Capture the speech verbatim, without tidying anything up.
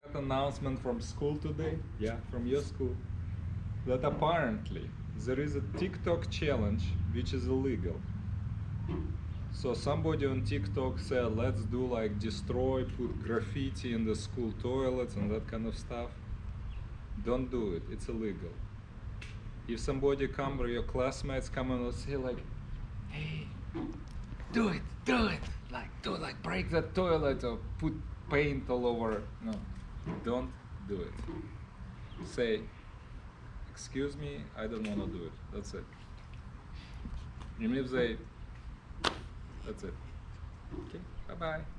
Announcement from school today, yeah, from your school, that apparently there is a TikTok challenge which is illegal. So somebody on TikTok said, let's do like destroy, put graffiti in the school toilets and that kind of stuff. Don't do it, it's illegal. If somebody come or your classmates come and say like, hey, do it, do it, like do it, like break the toilet or put paint all over. No, don't do it. Say, excuse me, I don't want to do it. That's it. Even if they, that's it. Okay, bye bye.